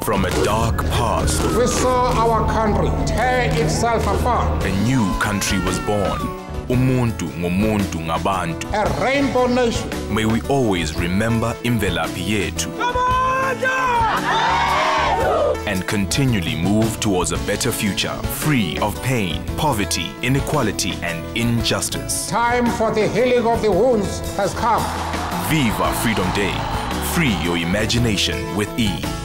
From a dark past, we saw our country tear itself apart. A new country was born. Umuntu ngomuntu ngabantu. A rainbow nation. May we always remember imvelaphi yethu. And continually move towards a better future, free of pain, poverty, inequality, and injustice. Time for the healing of the wounds has come. Viva Freedom Day. Free your imagination with E.